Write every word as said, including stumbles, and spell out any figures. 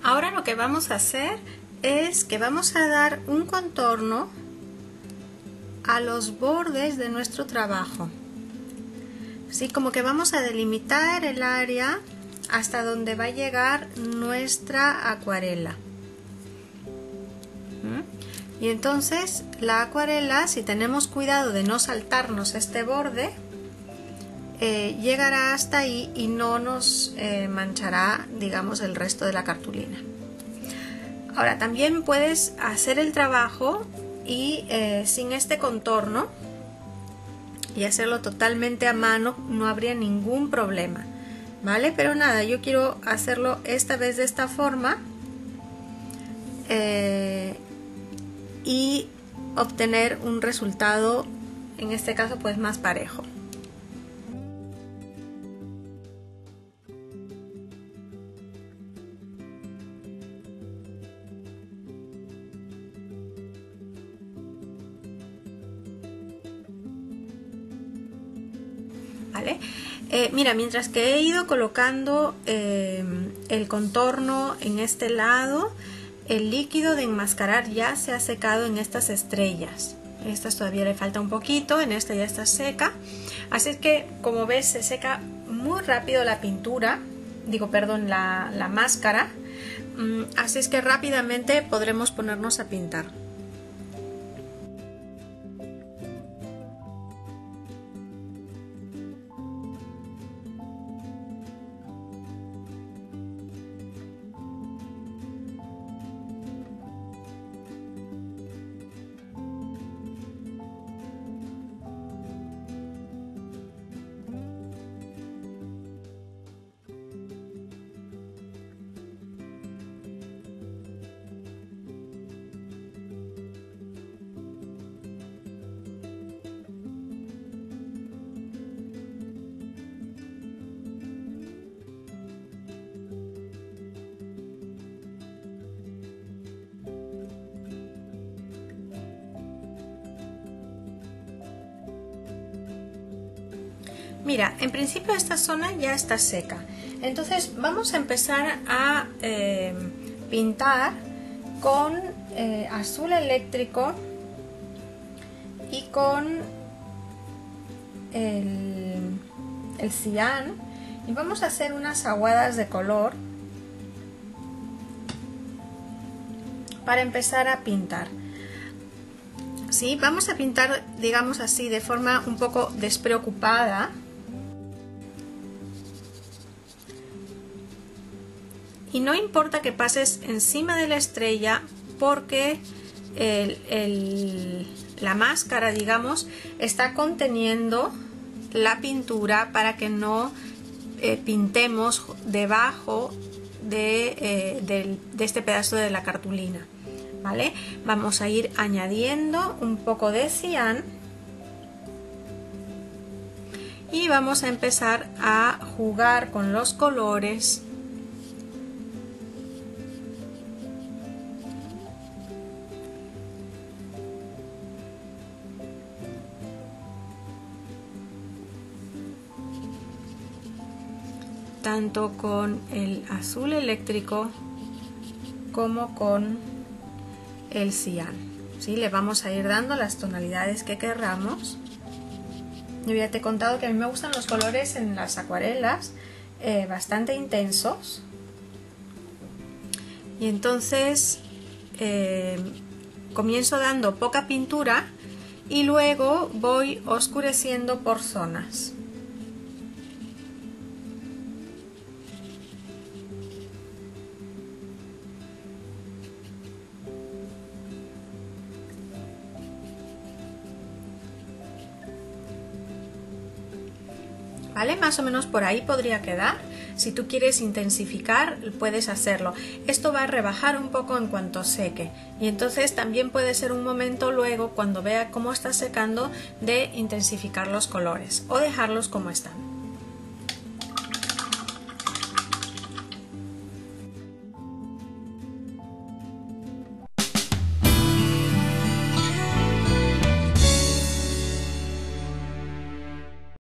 Ahora lo que vamos a hacer es que vamos a dar un contorno a los bordes de nuestro trabajo. Así como que vamos a delimitar el área hasta donde va a llegar nuestra acuarela. ¿Mm? Y entonces la acuarela, si tenemos cuidado de no saltarnos este borde, eh, llegará hasta ahí y no nos eh, manchará, digamos, el resto de la cartulina. Ahora también puedes hacer el trabajo y eh, sin este contorno y hacerlo totalmente a mano, no habría ningún problema, ¿vale? Pero nada, yo quiero hacerlo esta vez de esta forma eh, y obtener un resultado, en este caso pues más parejo. ¿Vale? Eh, mira, mientras que he ido colocando eh, el contorno en este lado, el líquido de enmascarar ya se ha secado en estas estrellas. Estas todavía le falta un poquito, en esta ya está seca. Así que, como ves, se seca muy rápido la pintura, digo, perdón, la, la máscara. Mm, así es que rápidamente podremos ponernos a pintar. Mira, en principio esta zona ya está seca, entonces vamos a empezar a eh, pintar con eh, azul eléctrico y con el, el cian, y vamos a hacer unas aguadas de color para empezar a pintar. ¿Sí? Vamos a pintar, digamos así, de forma un poco despreocupada. Y no importa que pases encima de la estrella, porque el, el, la máscara, digamos, está conteniendo la pintura para que no eh, pintemos debajo de, eh, de, de este pedazo de la cartulina, ¿vale? Vamos a ir añadiendo un poco de cian y vamos a empezar a jugar con los colores. Tanto con el azul eléctrico como con el cian, ¿sí? Le vamos a ir dando las tonalidades que querramos. Yo ya te he contado que a mí me gustan los colores en las acuarelas eh, bastante intensos, y entonces eh, comienzo dando poca pintura y luego voy oscureciendo por zonas. ¿Vale? Más o menos por ahí podría quedar. Si tú quieres intensificar, puedes hacerlo. Esto va a rebajar un poco en cuanto seque, y entonces también puede ser un momento luego, cuando vea cómo está secando, de intensificar los colores o dejarlos como están.